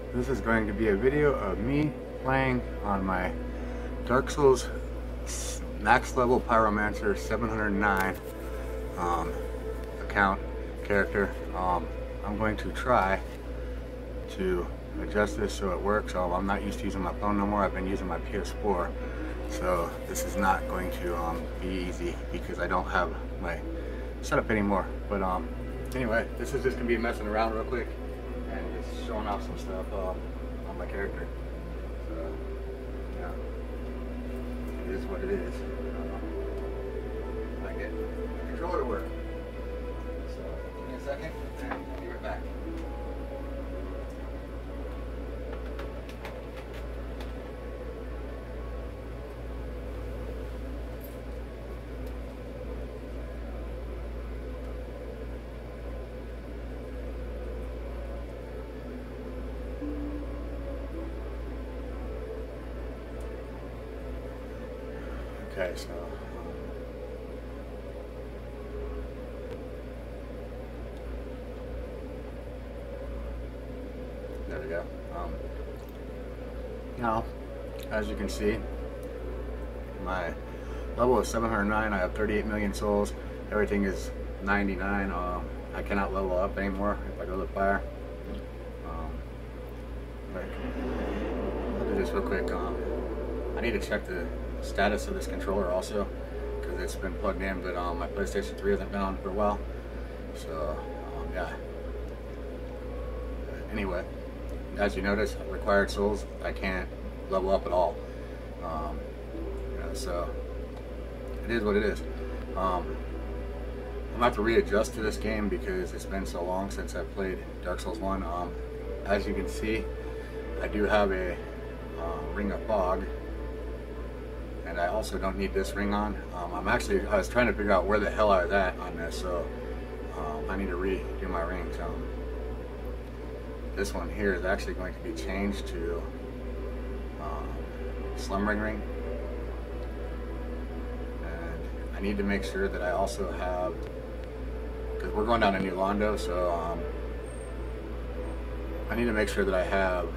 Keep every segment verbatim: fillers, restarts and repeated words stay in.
This is going to be a video of me playing on my Dark Souls max level Pyromancer seven hundred nine um, account character. Um, I'm going to try to adjust this so it works. So I'm not used to using my phone no more. I've been using my P S four. So this is not going to um, be easy because I don't have my setup anymore. But um, anyway, this is just going to be messing around real quick and just showing off some stuff um, on my character. So, yeah, it is what it is. Uh, I get the controller to work. So, give me a second and I'll be right back. Okay, so um, there we go. Um, now, as you can see, my level is seven hundred nine. I have thirty-eight million souls. Everything is ninety-nine. Um, I cannot level up anymore if I go to fire. Um, but I'll do this real quick. Um, I need to check the status of this controller also because it's been plugged in, but um, my PlayStation three hasn't been on for a while. So um, yeah. But anyway, as you notice, required souls, I can't level up at all. Um, you know, so it is what it is. Um, I'm gonna have to readjust to this game because it's been so long since I played Dark Souls one. Um, as you can see, I do have a uh, Ring of Fog. And I also don't need this ring on. Um, I'm actually, I was trying to figure out where the hell I was at on this, so um, I need to redo my rings. Um, this one here is actually going to be changed to um, Slumbering Ring. And I need to make sure that I also have, because we're going down to New Londo, so um, I need to make sure that I have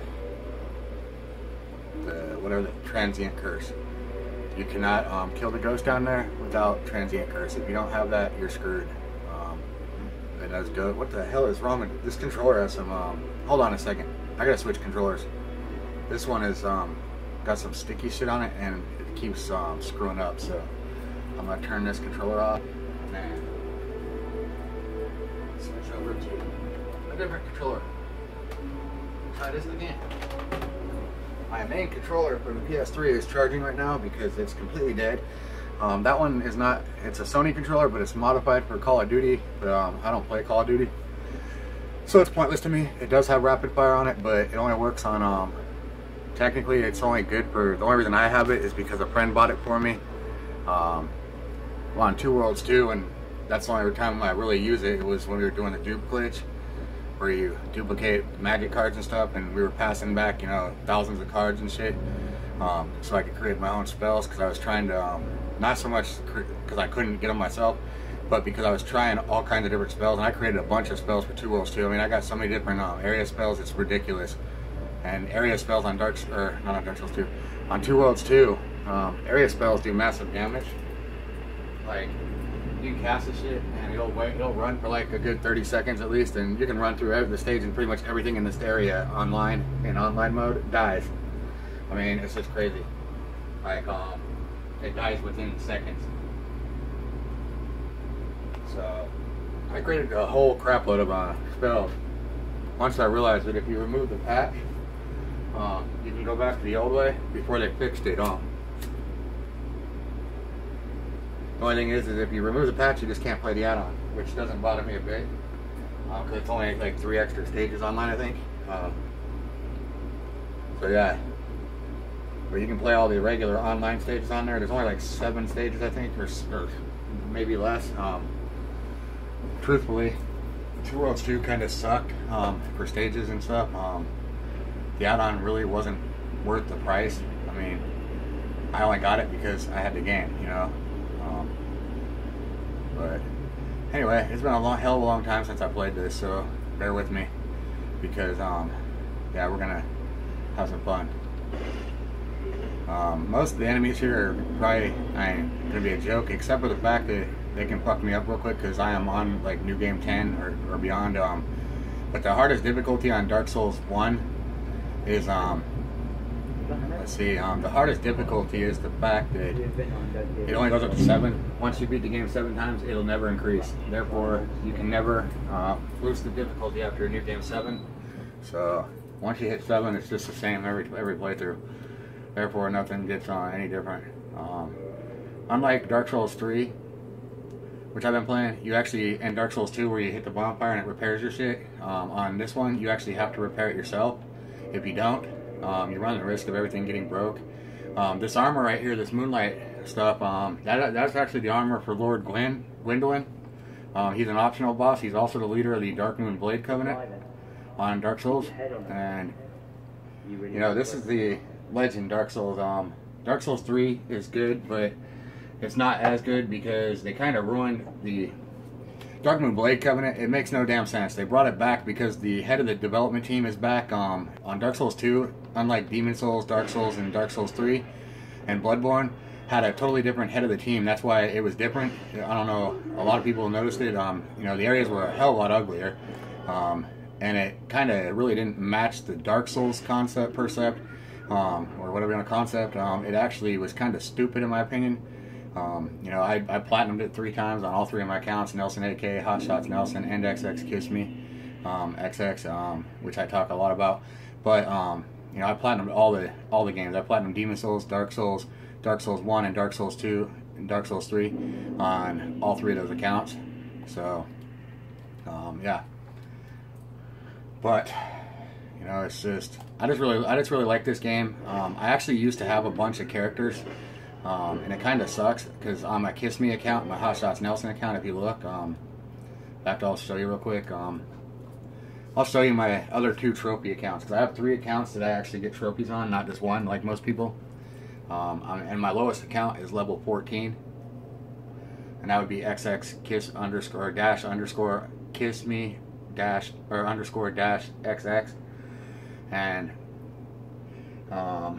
the, whatever the transient curse. You cannot um, kill the ghost down there without transient curse. If you don't have that, you're screwed. Um, it does go. What the hell is wrong with this controller? Has some. Um, hold on a second. I gotta switch controllers. This one is um, got some sticky shit on it, and it keeps um, screwing up. So I'm gonna turn this controller off and switch over to a different controller. Try this again. My main controller for the P S three is charging right now because it's completely dead. Um, that one is not, it's a Sony controller, but it's modified for Call of Duty, but um, I don't play Call of Duty. So it's pointless to me. It does have rapid fire on it, but it only works on, um, technically it's only good for, the only reason I have it is because a friend bought it for me. Um, well, on Two Worlds two, and that's the only time I really use it. It was when we were doing the dupe glitch, where you duplicate magic cards and stuff, and we were passing back, you know, thousands of cards and shit, um, so I could create my own spells, because I was trying to, um, not so much because I couldn't get them myself, but because I was trying all kinds of different spells, and I created a bunch of spells for Two Worlds two. I mean, I got so many different um, area spells, it's ridiculous. And area spells on Dark, or not on Dark Souls two, on Two Worlds two, um, area spells do massive damage. Like, you can cast this shit and it'll wait, it'll run for like a good thirty seconds at least, and you can run through every, the stage, and pretty much everything in this area online, in online mode, dies. I mean, it's just crazy. Like, um, it dies within seconds. So, I created a whole crap load of uh, spells. Once I realized that if you remove the patch, um, you can go back to the old way before they fixed it. Um, The only thing is, is if you remove the patch, you just can't play the add-on, which doesn't bother me a bit, because uh, it's only like three extra stages online, I think. Um, so yeah, but you can play all the regular online stages on there. There's only like seven stages, I think, or, or maybe less. Um, truthfully, Two Worlds two kind of sucked um, for stages and stuff. Um, the add-on really wasn't worth the price. I mean, I only got it because I had the game, you know. Um, but anyway, it's been a long, hell of a long time since I played this, so bear with me, because um, yeah, we're gonna have some fun. Um, most of the enemies here are probably I mean, gonna be a joke, except for the fact that they can fuck me up real quick because I am on like new game ten or, or beyond. Um, but the hardest difficulty on Dark Souls one is um, let's see, um, the hardest difficulty is the fact that it only goes up to seven. Once you beat the game seven times, it'll never increase. Therefore, you can never uh, boost the difficulty after a new game seven. So once you hit seven, it's just the same every every playthrough. Therefore, nothing gets uh, any different. Um, unlike Dark Souls three, which I've been playing, you actually, in Dark Souls two, where you hit the bonfire and it repairs your shit, um, on this one, you actually have to repair it yourself. If you don't, um, you run the risk of everything getting broke. Um, this armor right here, this moonlight stuff, um, that, that's actually the armor for Lord Gwyn, Gwendolyn. Um, he's an optional boss. He's also the leader of the Dark Moon Blade Covenant on Dark Souls. And, you know, this is the legend Dark Souls. Um, Dark Souls three is good, but it's not as good because they kind of ruined the Dark Moon Blade Covenant. It makes no damn sense. They brought it back because the head of the development team is back. Um, on Dark Souls two, unlike Demon Souls, Dark Souls, and Dark Souls three, and Bloodborne, had a totally different head of the team. That's why it was different. I don't know, a lot of people noticed it. Um, you know, the areas were a hell of a lot uglier. Um, and it kind of really didn't match the Dark Souls concept, percept, um, or whatever you want to concept. Um, it actually was kind of stupid in my opinion. Um, you know, I, I platinumed it three times on all three of my accounts: NelsonAK, HoTShots-Nelson, and X X Kiss Me, um, X X, um, which I talk a lot about. But um, you know, I platinumed all the all the games. I platinumed Demon Souls, Dark Souls, Dark Souls one, and Dark Souls two, and Dark Souls three on all three of those accounts. So, um, yeah. But you know, it's just I just really I just really like this game. Um, I actually used to have a bunch of characters. Um, and it kind of sucks because on my Kiss Me account, my HoTShots-Nelson account, if you look, um, in fact, I'll show you real quick. Um, I'll show you my other two trophy accounts because I have three accounts that I actually get trophies on, not just one like most people. Um, and my lowest account is level fourteen, and that would be X X Kiss underscore dash underscore Kiss Me dash or underscore dash X X, and um.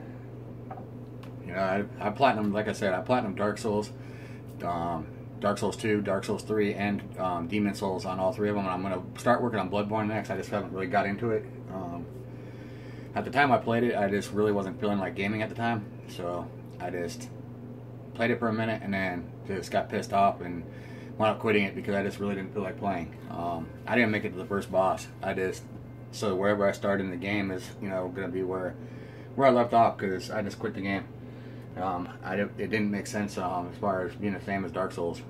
You know, I, I platinum, like I said, I platinum Dark Souls, um, Dark Souls two, Dark Souls three, and um, Demon Souls on all three of them. And I'm going to start working on Bloodborne next. I just haven't really got into it. Um, at the time I played it, I just really wasn't feeling like gaming at the time. So I just played it for a minute and then just got pissed off and wound up quitting it because I just really didn't feel like playing. Um, I didn't make it to the first boss. I just, so wherever I started in the game is, you know, going to be where, where I left off because I just quit the game. Um, I, it didn't make sense um, as far as being the same as Dark Souls.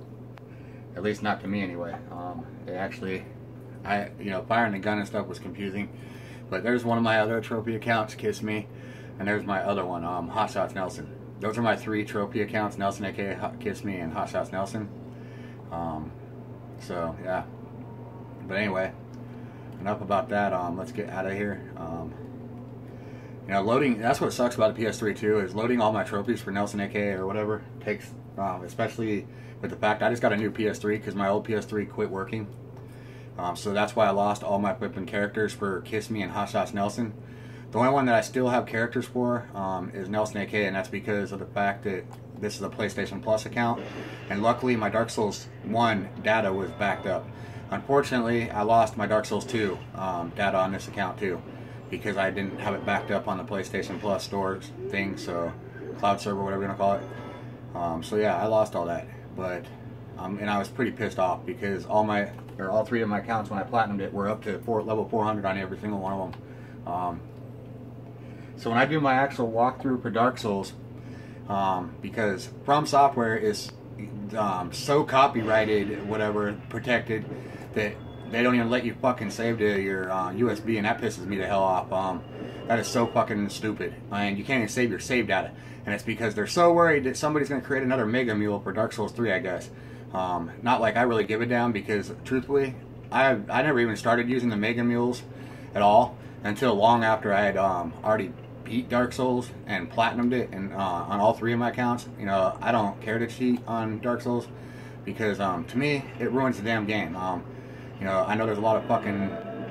At least not to me anyway. Um, it actually, I you know, firing the gun and stuff was confusing. But there's one of my other trophy accounts, Kiss Me, and there's my other one, um, HoTShots-Nelson. Those are my three trophy accounts: NelsonAK, Kiss Me, and HoTShots-Nelson. Um, so yeah. But anyway, enough about that. Um, let's get out of here. Um, You know, loading, that's what sucks about the P S three too, is loading all my trophies for NelsonAK or whatever takes, um, especially with the fact I just got a new P S three because my old P S three quit working. Um, so that's why I lost all my flipping characters for Kiss Me and HoTShots-Nelson. The only one that I still have characters for um, is NelsonAK, and that's because of the fact that this is a PlayStation Plus account. And luckily my Dark Souls one data was backed up. Unfortunately, I lost my Dark Souls two um, data on this account too, because I didn't have it backed up on the PlayStation Plus stores thing, so cloud server, whatever you want to call it. Um, so yeah, I lost all that, but um, and I was pretty pissed off because all my or all three of my accounts when I platinumed it were up to four, level four hundred on every single one of them. Um, so when I do my actual walkthrough for Dark Souls, um, because From Software is um, so copyrighted, whatever, protected, that they don't even let you fucking save to your uh, U S B, and that pisses me the hell off. Um, that is so fucking stupid. And you can't even save your save data. And it's because they're so worried that somebody's going to create another Mega Mule for Dark Souls three, I guess. Um, not like I really give it down, because truthfully, I I never even started using the Mega Mules at all until long after I had um, already beat Dark Souls and platinumed it, and uh, on all three of my accounts. You know, I don't care to cheat on Dark Souls because um, to me, it ruins the damn game. Um, You know, I know there's a lot of fucking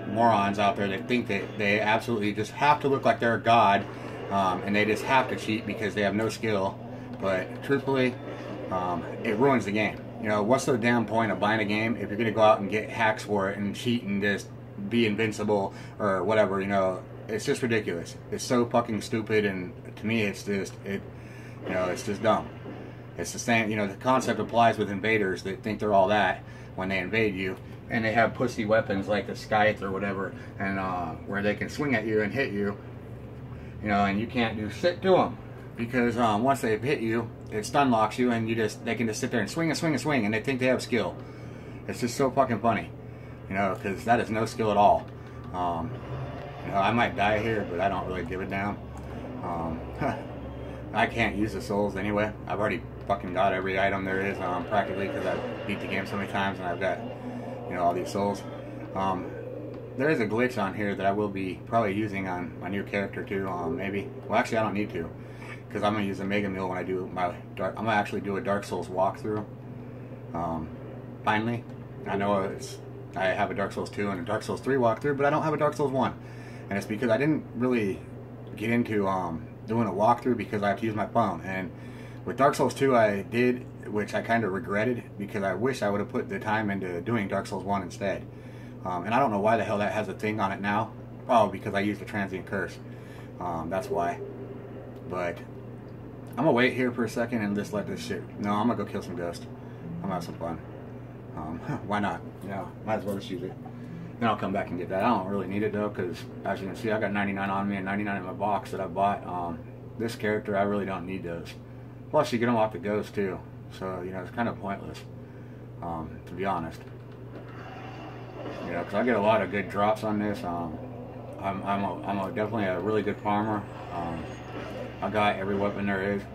morons out there that think that they absolutely just have to look like they're a god, um, and they just have to cheat because they have no skill. But truthfully, um, it ruins the game. You know, what's the damn point of buying a game if you're going to go out and get hacks for it and cheat and just be invincible or whatever? You know, it's just ridiculous. It's so fucking stupid, and to me, it's just, it, you know, it's just dumb. It's the same, you know, the concept applies with invaders that think they're all that when they invade you, and they have pussy weapons like the scythe or whatever, and uh, where they can swing at you and hit you, you know, and you can't do shit to them. Because um, once they've hit you, it stun locks you, and you just they can just sit there and swing and swing and swing, and they think they have skill. It's just so fucking funny, you know, because that is no skill at all. Um, you know, I might die here, but I don't really give a damn. Um, I can't use the souls anyway. I've already fucking got every item there is, um, practically, because I've beat the game so many times, and I've got, you know, all these souls. Um, there is a glitch on here that I will be probably using on my new character too. Um, maybe. Well, actually, I don't need to. Because I'm going to use a Mega Meal when I do my dark, I'm going to actually do a Dark Souls walkthrough. Um, finally. I know it's, I have a Dark Souls two and a Dark Souls three walkthrough, but I don't have a Dark Souls one. And it's because I didn't really get into um, doing a walkthrough because I have to use my phone. And with Dark Souls two I did, which I kind of regretted, because I wish I would have put the time into doing Dark Souls one instead. Um, and I don't know why the hell that has a thing on it now. Oh, because I used the Transient Curse. Um, that's why. But I'm gonna wait here for a second and just let this shit. No, I'm gonna go kill some ghosts. I'm gonna have some fun. Um, why not? You know, might as well just use it. Then I'll come back and get that. I don't really need it though, because as you can see, I got ninety-nine on me and ninety-nine in my box that I bought. Um, this character, I really don't need those. Plus, you get them off the ghost too, so you know it's kind of pointless, um, to be honest. You know, because I get a lot of good drops on this. Um, I'm, I'm, a, I'm a, definitely a really good farmer. Um, I got every weapon there is.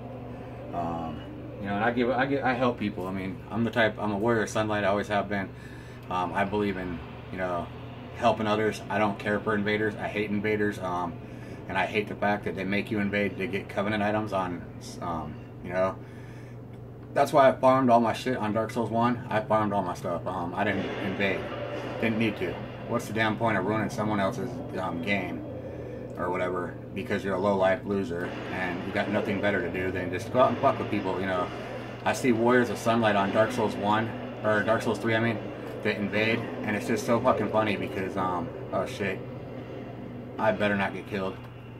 Um, you know, and I give, I get, I help people. I mean, I'm the type, I'm a warrior of sunlight. I always have been. Um, I believe in, you know, helping others. I don't care for invaders. I hate invaders. Um, and I hate the fact that they make you invade to get covenant items on. Um, you know, that's why I farmed all my shit on Dark Souls one. I farmed all my stuff. Um, I didn't invade. Didn't need to. What's the damn point of ruining someone else's um, game or whatever because you're a low-life loser and you got nothing better to do than just go out and fuck with people? You know, I see Warriors of Sunlight on Dark Souls one or Dark Souls three, I mean, that invade, and it's just so fucking funny because um oh shit, I better not get killed.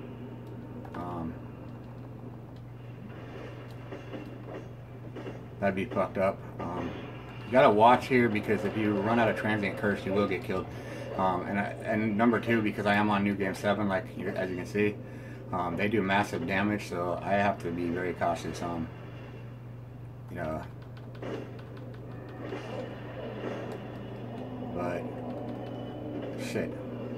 Um, that'd be fucked up. Um, you gotta watch here because if you run out of Transient Curse, you will get killed. Um, and, I, and number two, because I am on New Game seven, like you, as you can see, um, they do massive damage, so I have to be very cautious. Um, you know, but shit.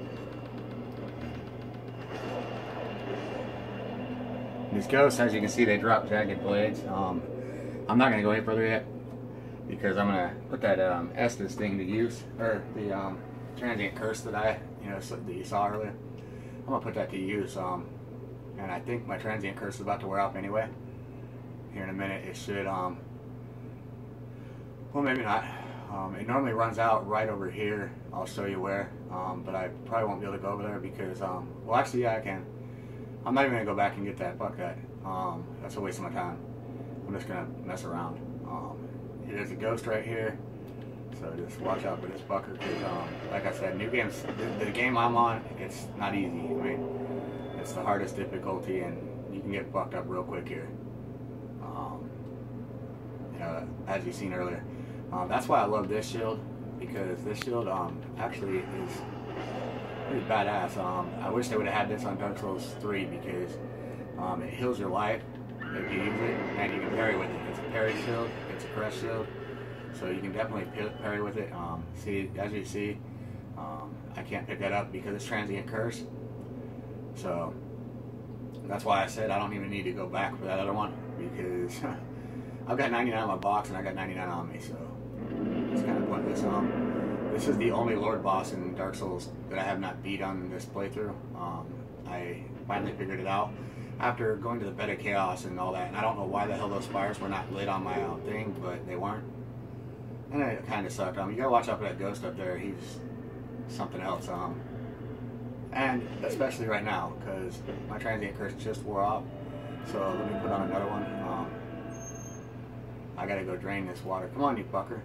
These ghosts, as you can see, they drop jagged blades. Um, I'm not gonna go any further yet because I'm gonna put that um, Estus thing to use, or the um, Transient Curse that I, you know, that you saw earlier. I'm gonna put that to use, um, and I think my Transient Curse is about to wear off anyway. Here in a minute, it should. Um, well, maybe not. Um, it normally runs out right over here. I'll show you where, um, but I probably won't be able to go over there because, um, well, actually, yeah, I can. I'm not even gonna go back and get that. Fuck that. Um, that's a waste of my time. I'm just gonna mess around. Um, there's a ghost right here. So just watch out for this fucker, because um, like I said, new games, the, the game I'm on, it's not easy. I mean, it's the hardest difficulty, and you can get fucked up real quick here. Um, you know, as you've seen earlier. Um, that's why I love this shield, because this shield um, actually is pretty badass. Um, I wish they would have had this on Dark Souls three, because um, it heals your life if you use it, and you can parry with it. It's a parry shield, it's a press shield. So you can definitely parry with it. Um, see, as you see, um, I can't pick that up because it's Transient Curse. So that's why I said I don't even need to go back for that other one, because I've got ninety-nine in my box and I got ninety-nine on me. So it's kind of pointless. Um, this is the only Lord boss in Dark Souls that I have not beat on this playthrough. Um, I finally figured it out after going to the Bed of Chaos and all that. And I don't know why the hell those fires were not lit on my uh, thing, but they weren't. And it kind of sucked. Um, you gotta watch out for that ghost up there. He's something else. Um, and especially right now, because my transient curse just wore off. So let me put on another one. Um, I gotta go drain this water. Come on, you fucker.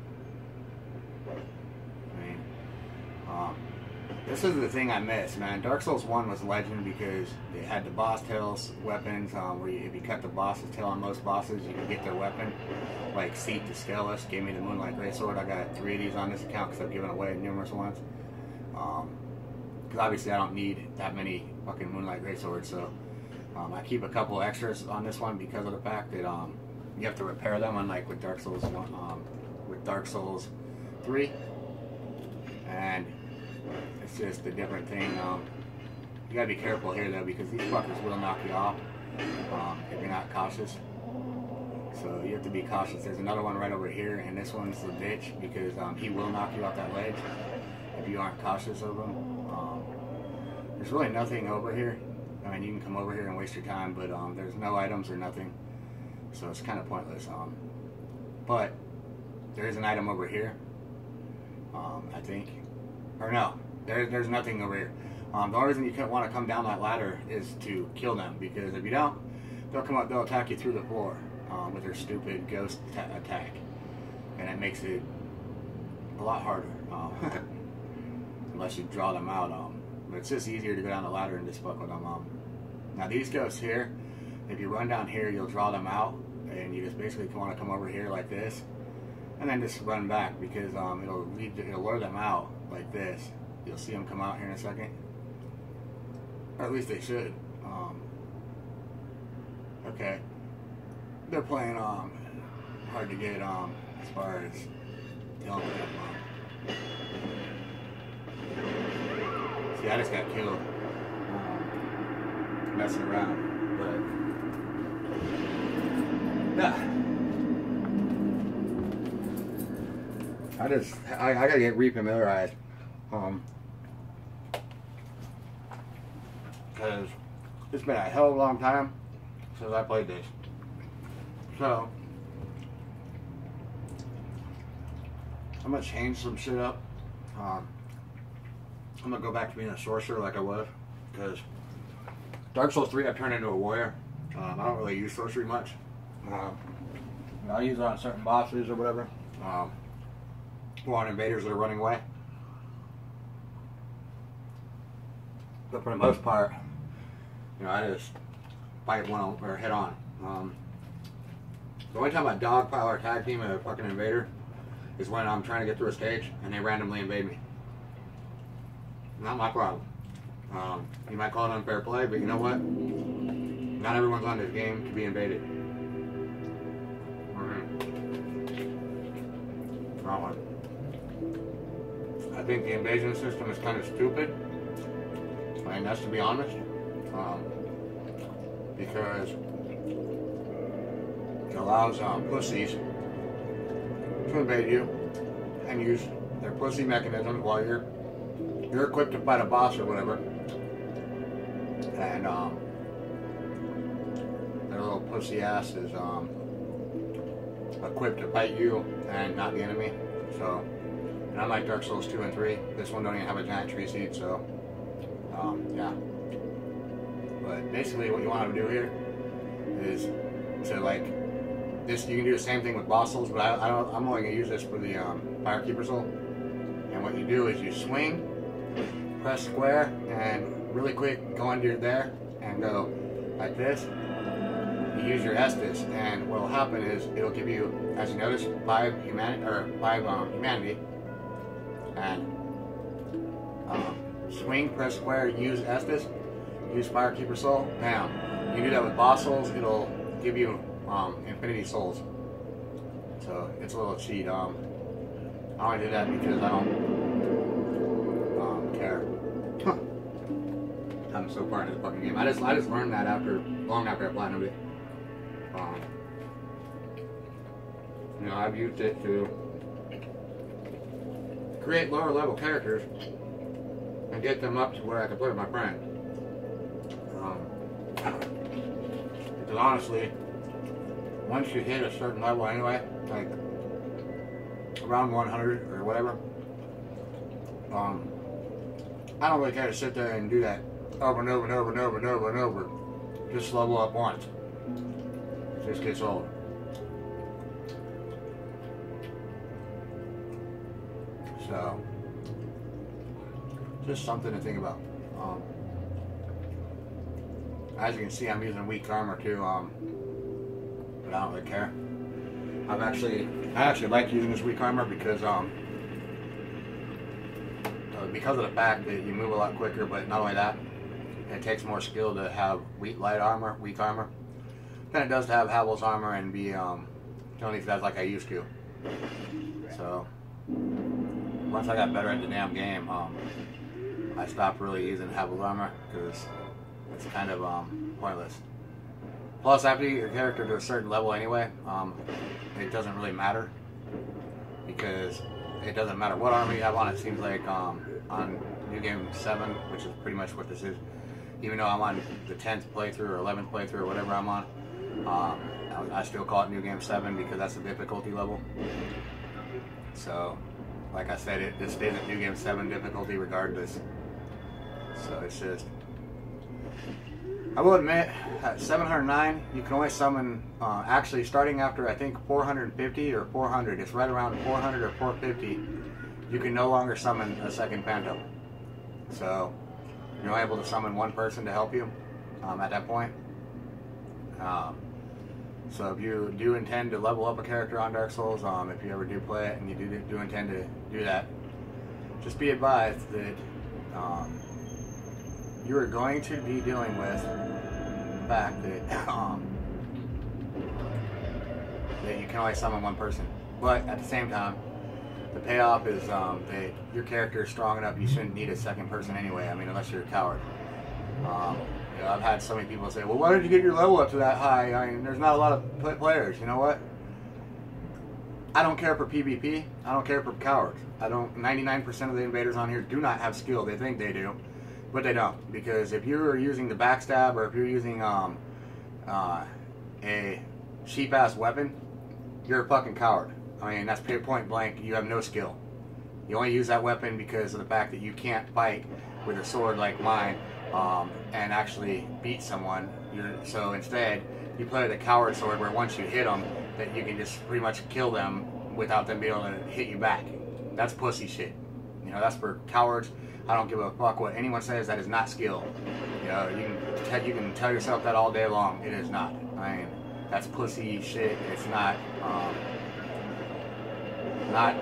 I mean, um, this is the thing I miss, man. Dark Souls one was legend because it had the boss tails weapons, um, where you, if you cut the boss's tail on most bosses, you can get their weapon. Like Seat to Scaleless gave me the Moonlight Greatsword. I got three of these on this account because I've given away numerous ones. Um, because obviously I don't need that many fucking Moonlight Greatswords, so um, I keep a couple extras on this one because of the fact that um, you have to repair them, unlike with Dark Souls one, um, with Dark Souls three, and it's just a different thing. Um, you gotta be careful here though, because these fuckers will knock you off um, if you're not cautious. So you have to be cautious. There's another one right over here, and this one's the bitch because um, he will knock you off that ledge if you aren't cautious of him. Um, there's really nothing over here. I mean, you can come over here and waste your time, but um, there's no items or nothing, so it's kind of pointless. Um, but there is an item over here, um, I think, or no, there, there's nothing over here. Um, the only reason you want to come down that ladder is to kill them, because if you don't, they'll come up, they'll attack you through the floor um, with their stupid ghost attack, and it makes it a lot harder um, unless you draw them out. Um, but it's just easier to go down the ladder and just fuck with them. Um, now these ghosts here, if you run down here, you'll draw them out, and you just basically want to come over here like this, and then just run back, because um, it'll lead to, it'll lure them out like this. You'll see them come out here in a second, or at least they should. Um, okay, they're playing um hard to get um as far as dealing with them. Um, see, I just got killed um, messing around, but yeah. I just I, I gotta get refamiliarized. Um, because it's been a hell of a long time since I played this. So I'm gonna change some shit up. Um, I'm gonna go back to being a sorcerer like I was, because Dark Souls three I've turned into a warrior. Um, I don't really use sorcery much. Um, I'll use it on certain bosses or whatever. Um, or on invaders that are running away. But for the most part, you know, I just fight one on, or head on. Um, the only time I dogpile or tag team a fucking invader is when I'm trying to get through a stage and they randomly invade me. Not my problem. Um, you might call it unfair play, but you know what? Not everyone's on this game to be invaded. Mm-hmm. Wrong one. I think the invasion system is kind of stupid. I mean, that's to be honest, um, because it allows um, pussies to invade you and use their pussy mechanisms while you're you're equipped to fight a boss or whatever, and um, their little pussy ass is um, equipped to fight you and not the enemy. So, and unlike Dark Souls two and three, this one don't even have a giant tree seed, so. Um, yeah, but basically what you want to do here is to like this. You can do the same thing with boss souls, but I, I don't, I'm only going to use this for the um, Firekeeper soul. And what you do is you swing, press square, and really quick go under there and go like this. You use your Estus, and what will happen is it'll give you, as you notice, five humanity or five um, humanity, and um, swing, press square, use Estus, use Firekeeper Soul. Now, you do that with boss souls, it'll give you um, infinity souls. So it's a little cheat. Um, I only do that because I don't um, care. Huh. I'm so far into the fucking game. I just I just learned that after long after I platinumed it. Um, you know, I've used it to create lower level characters and get them up to where I can play with my friend. Um, because honestly, once you hit a certain level anyway, like around one hundred or whatever, um, I don't really care to sit there and do that over and over and over and over and over and over. Just level up once. It just gets old. So, just something to think about. Um, as you can see, I'm using weak armor too, um, but I don't really care. I've actually, I actually like using this weak armor because, um, uh, because of the fact that you move a lot quicker. But not only that, it takes more skill to have weak light armor, weak armor, than it does to have Havel's armor and be um, doing these guys like I used to. So. Once I got better at the damn game, um, I stopped really using Havel's armor because it's kind of um, pointless. Plus, after you get your character to a certain level anyway, um, it doesn't really matter because it doesn't matter what armor you have on. It seems like um, on New Game seven, which is pretty much what this is, even though I'm on the tenth playthrough or eleventh playthrough or whatever I'm on, um, I still call it New Game seven because that's the difficulty level. So. Like I said, it just stays at New Game seven difficulty regardless. So it's just... I will admit, at seven hundred nine, you can only summon, uh, actually starting after I think four hundred fifty or four hundred, it's right around four hundred or four fifty, you can no longer summon a second Phantom. So, you're only able to summon one person to help you um, at that point. Um, So if you do intend to level up a character on Dark Souls, um, if you ever do play it and you do, do intend to do that, just be advised that um, you are going to be dealing with the fact that, um, that you can only summon one person. But at the same time, the payoff is um, that your character is strong enough you shouldn't need a second person anyway, I mean, unless you're a coward. Um, You know, I've had so many people say, well, why did you get your level up to that high? I mean, there's not a lot of players. You know what? I don't care for PvP. I don't care for cowards. I don't, ninety-nine percent of the invaders on here do not have skill. They think they do, but they don't. Because if you're using the backstab or if you're using um, uh, a cheap-ass weapon, you're a fucking coward. I mean, that's point blank. You have no skill. You only use that weapon because of the fact that you can't fight with a sword like mine. Um, and actually beat someone. You're, so instead, you play the coward sword where once you hit them, that you can just pretty much kill them without them being able to hit you back. That's pussy shit. You know, that's for cowards. I don't give a fuck what anyone says. That is not skill. You know, you can tell, you can tell yourself that all day long. It is not. I mean, that's pussy shit. It's not, um, not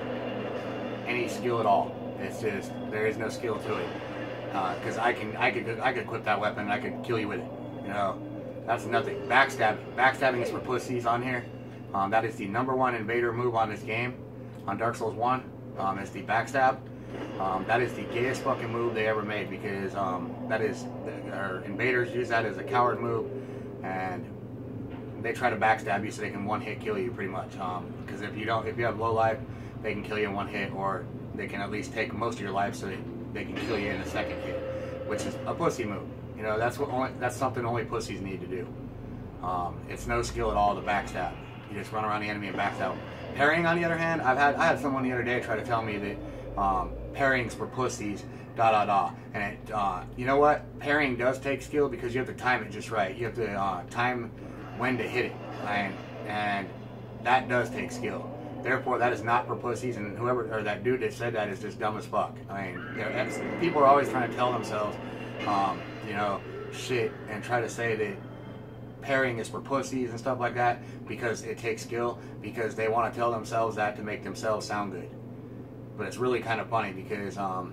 any skill at all. It's just there is no skill to it. Because uh, I can, I could, I could equip that weapon and I could kill you with it. You know, that's nothing. Backstabbing, backstabbing is for pussies on here. Um, that is the number one invader move on this game, on Dark Souls one. Um, it's the backstab. Um, that is the gayest fucking move they ever made because um, that is, our invaders use that as a coward move, and they try to backstab you so they can one hit kill you pretty much. Because um, if you don't, if you have low life, they can kill you in one hit, or they can at least take most of your life so they. They can kill you in the second hit, which is a pussy move. You know, that's what only, that's something only pussies need to do. Um, it's no skill at all to backstab. You just run around the enemy and backstab. Parrying, on the other hand, I've had I had someone the other day try to tell me that um, parrying's for pussies. Da da da. And it, uh, you know what? Parrying does take skill because you have to time it just right. You have to uh, time when to hit it, and and that does take skill. Therefore, that is not for pussies, and whoever, or that dude that said that is just dumb as fuck. I mean, you know, that's, people are always trying to tell themselves, um, you know, shit, and try to say that parrying is for pussies and stuff like that because it takes skill, because they want to tell themselves that to make themselves sound good. But it's really kind of funny because, um,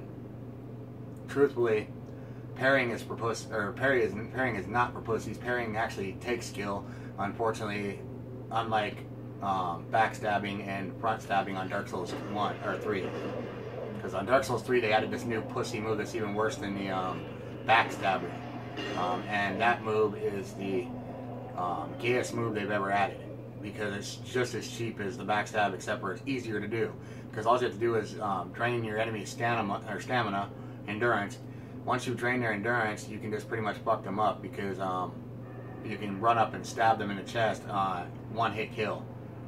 truthfully, parrying is for puss, or parry is, parrying is not for pussies. Parrying actually takes skill. Unfortunately, unlike Um, backstabbing and front stabbing on Dark Souls one or three, because on Dark Souls three they added this new pussy move that's even worse than the um, backstabbing, um, and that move is the um, gayest move they've ever added because it's just as cheap as the backstab, except for it's easier to do. Because all you have to do is um, drain your enemy's stamina or stamina, endurance. Once you drain their endurance, you can just pretty much fuck them up because um, you can run up and stab them in the chest, uh, one hit kill.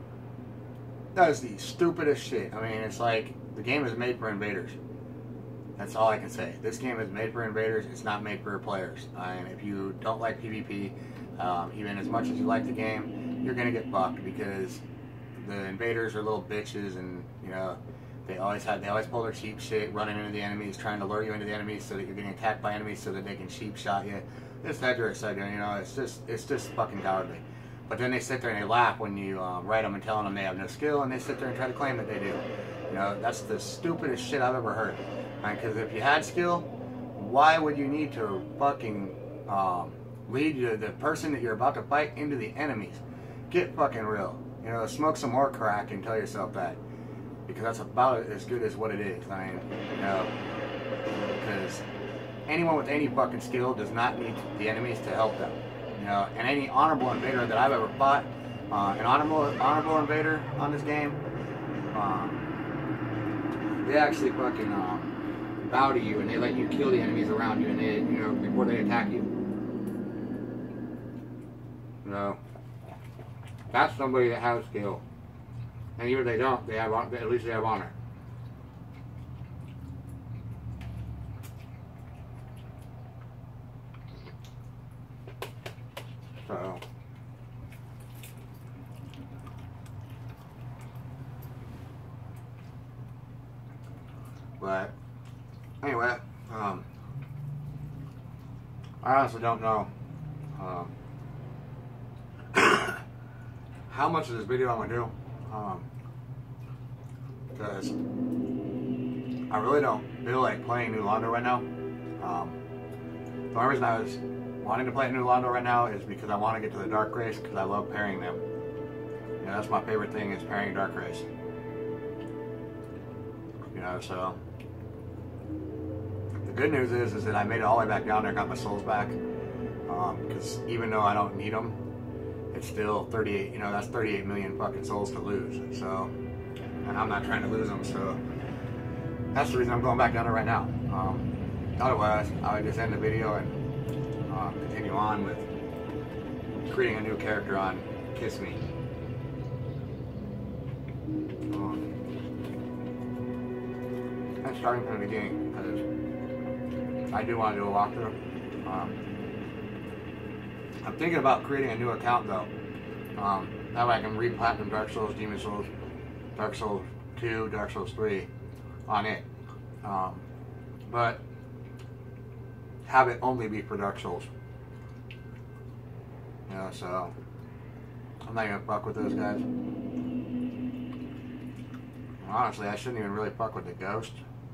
That is the stupidest shit. I mean, it's like the game is made for invaders. That's all I can say. This game is made for invaders. It's not made for players. And if you don't like PvP, um, even as much as you like the game, you're gonna get fucked because the invaders are little bitches, and you know they always have they always pull their cheap shit, running into the enemies, trying to lure you into the enemies so that you're getting attacked by enemies so that they can cheap shot you. It's that et cetera. You know, it's just it's just fucking cowardly. But then they sit there and they laugh when you um, write them and telling them they have no skill, and they sit there and try to claim that they do. You know, that's the stupidest shit I've ever heard. Because if you had skill, why would you need to fucking um, lead you, the person that you're about to fight into the enemies? Get fucking real. You know, smoke some more crack and tell yourself that. Because that's about as good as what it is. I mean, you know, because anyone with any fucking skill does not need the enemies to help them. You know, and any honorable invader that I've ever fought, uh, an honorable honorable invader on this game, um, they actually fucking um, bow to you and they let you kill the enemies around you, and they, you know, before they attack you. You know, that's somebody that has skill. And even if they don't, they have at least they have honor. So, but anyway, um, I honestly don't know um, how much of this video I'm gonna do, um, because I really don't feel like playing new Londo right now. Um, the only reason I was wanting to play new Londo right now is because I want to get to the Dark Race, because I love pairing them. You know, that's my favorite thing, is pairing Dark Race. You know, so the good news is, is that I made it all the way back down there, got my souls back. Because um, even though I don't need them, it's still thirty-eight. You know, that's thirty-eight million fucking souls to lose. So, and I'm not trying to lose them. So that's the reason I'm going back down there right now. Um, otherwise, I would just end the video and uh, continue on with creating a new character on Kiss Me. Um, and starting from the beginning, because I do want to do a walkthrough. Um, I'm thinking about creating a new account though. Um, that way I can re-platinum Dark Souls, Demon Souls, Dark Souls two, Dark Souls three on it. Um, but have it only be for Dark Souls. You know, so I'm not gonna fuck with those guys. Honestly, I shouldn't even really fuck with the Ghost,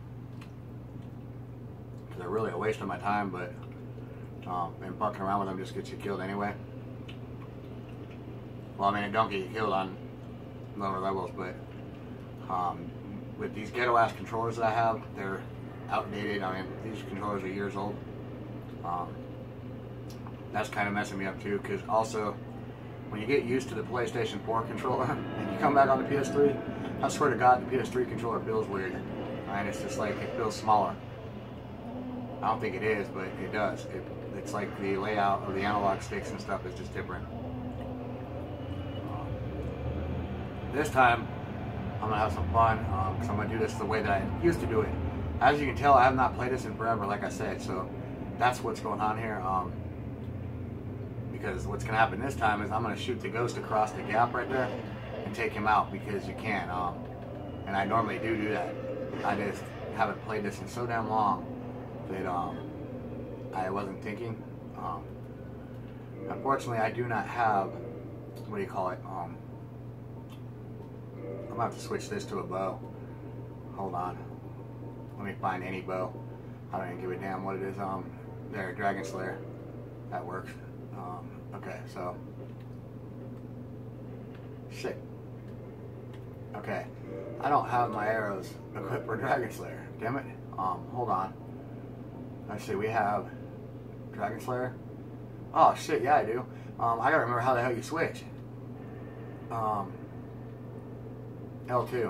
because they're really a waste of my time, but um, and fucking around with them just gets you killed anyway. Well, I mean, it don't get you killed on lower levels, but um, with these ghetto-ass controllers that I have, they're outdated. I mean, these controllers are years old. Um, that's kind of messing me up too, because also, when you get used to the PlayStation four controller, and you come back on the P S three, I swear to God, the P S three controller feels weird. And it's just like, it feels smaller. I don't think it is, but it does. It, it's like the layout of the analog sticks and stuff is just different. Um, this time, I'm going to have some fun, because um, I'm going to do this the way that I used to do it. As you can tell, I have not played this in forever, like I said, so that's what's going on here. Um, because what's going to happen this time is I'm going to shoot the Ghost across the gap right there and take him out, because you can. Um, and I normally do do that. I just haven't played this in so damn long that um, I wasn't thinking. Um, unfortunately, I do not have, what do you call it? Um, I'm going to have to switch this to a bow. Hold on. Let me find any bow. I don't even give a damn what it is. Um, there, Dragon Slayer. That works. Um, okay, so. Shit. Okay. I don't have my arrows equipped for Dragon Slayer. Damn it. Um, hold on. Let's see, we have Dragon Slayer. Oh shit, yeah I do. Um, I gotta remember how the hell you switch. Um, L two.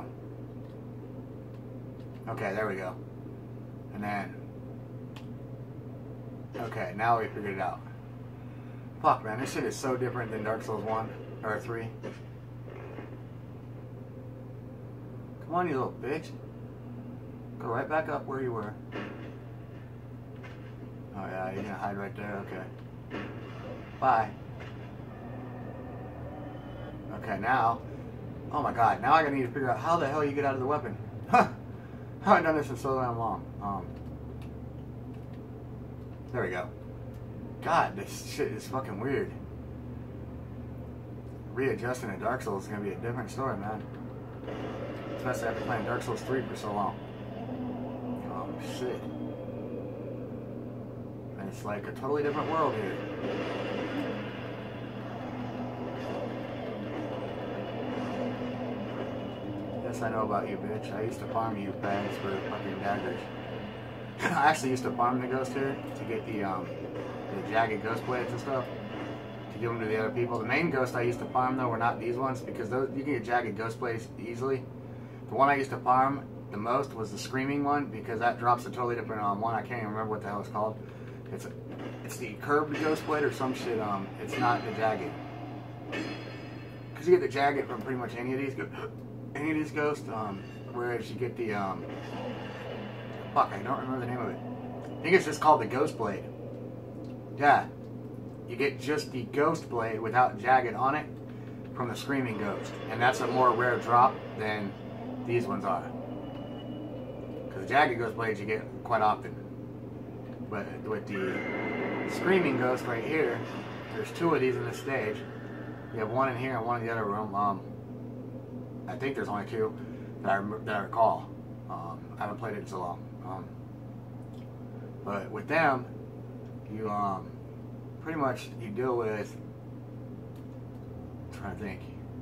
Okay, there we go. And then, okay, now we figured it out. Fuck, man, this shit is so different than Dark Souls one or three. Come on, you little bitch. Go right back up where you were. Oh yeah, you're gonna hide right there, okay. Bye. Okay, now, oh my god, now I gotta need to figure out how the hell you get out of the weapon. Huh! I haven't done this in so damn long. Um, there we go. God, this shit is fucking weird. Readjusting a Dark Souls is gonna be a different story, man. Especially after playing Dark Souls three for so long. Oh shit. And it's like a totally different world here. Yes, I know about you, bitch. I used to farm you bags for fucking daggers. I actually used to farm the ghost here to get the um the jagged ghost blades and stuff to give them to the other people. The main ghost I used to farm though were not these ones because those you can get jagged ghost blades easily. The one I used to farm the most was the screaming one because that drops a totally different um, one. I can't even remember what the hell it's called. It's a, it's the curved ghost blade or some shit. Um, it's not the jagged. Because you get the jagged from pretty much any of these any of these ghosts. Um, whereas you get the um, fuck, I don't remember the name of it. I think it's just called the ghost blade. Yeah, you get just the ghost blade without jagged on it from the screaming ghost, and that's a more rare drop than these ones are. Because the jagged ghost blades you get quite often. But with the screaming ghost right here, there's two of these in this stage. You have one in here and one in the other room. Um, I think there's only two that I, that I recall. Um, I haven't played it in so long. Um, but with them, you um, pretty much you deal with. I'm trying to think.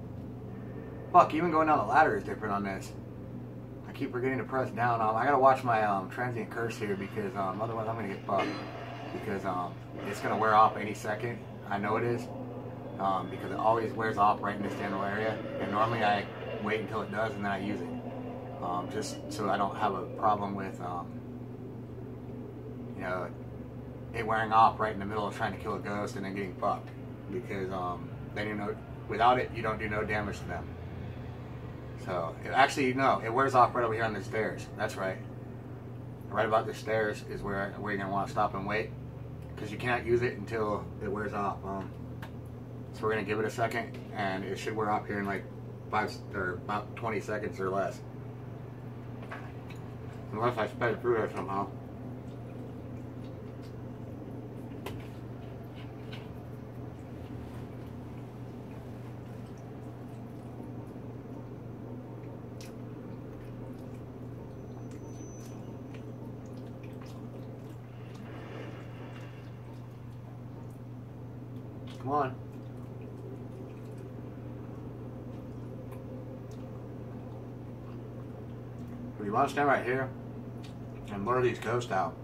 Fuck, even going down the ladder is different on this. I keep forgetting to press down. Um, I gotta watch my um, transient curse here because um, otherwise I'm gonna get fucked. Because um, it's gonna wear off any second. I know it is. Um, because it always wears off right in this general area. And normally I wait until it does and then I use it. Um, just so I don't have a problem with, um, you know, it wearing off right in the middle of trying to kill a ghost and then getting fucked. Because um, then you know, without it, you don't do no damage to them. So, it, actually, no, it wears off right over here on the stairs. That's right. Right about the stairs is where, where you're going to want to stop and wait. Because you can't use it until it wears off. Um, so we're going to give it a second, and it should wear off here in like five or about twenty seconds or less. Unless I sped through there somehow. Come on. You want to stand right here and lure these ghosts out.